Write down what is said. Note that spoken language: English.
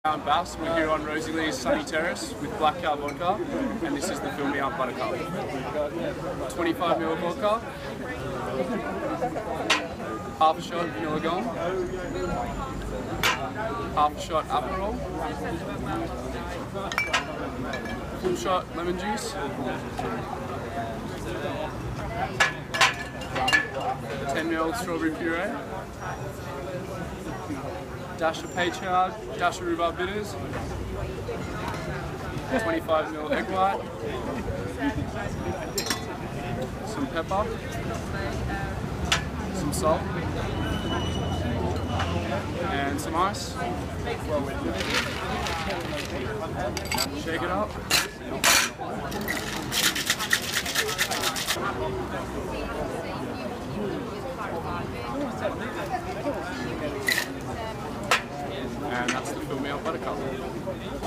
I'm Bass. We're here on Rosylee's sunny terrace with Blackout Vodka, and this is the Fill Me Up Buttercup. 25ml of vodka, half a shot vanilla gum, half a shot Aperol, full shot lemon juice, 10ml strawberry puree, dash of Paychard, dash of rhubarb bitters, 25ml egg white, some pepper, some salt, and some ice. Shake it up. And that's the Fill Me Up Buttercup.